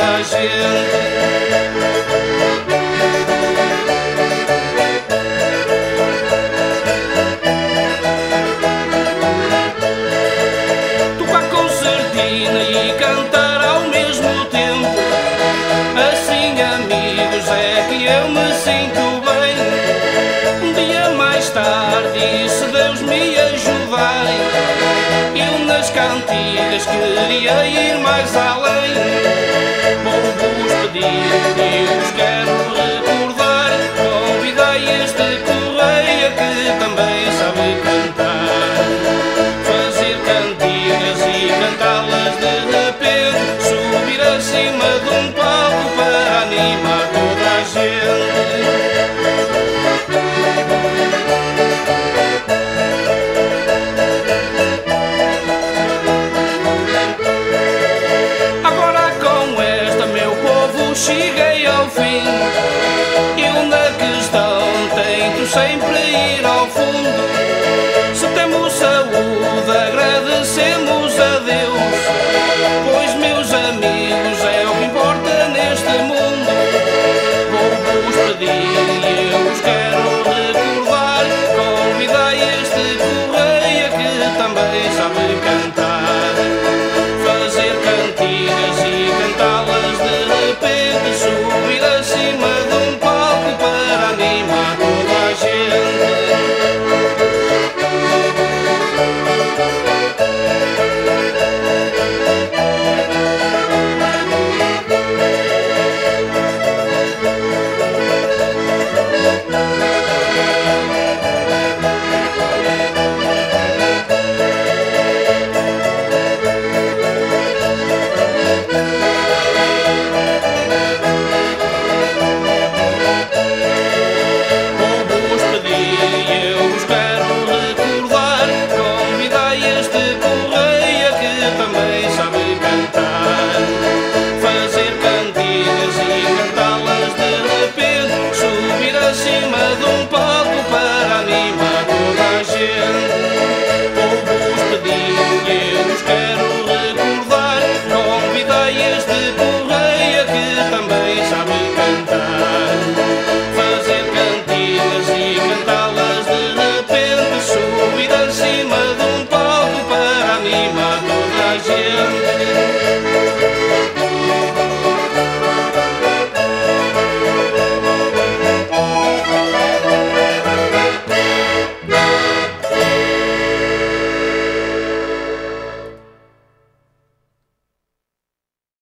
toda a gente. E cantar ao mesmo tempo, assim amigos é que eu me sinto bem. Um dia mais tarde, se Deus me ajudar, eu nas cantigas queria ir mais além. Vou-vos pedir que eu vos quero recordar, convidei este Correia que também sabe cantar, fazer cantigas e cantá-las de repente, subir acima de um palco para animar toda a gente. Agora com esta, meu povo, cheguei ao fim.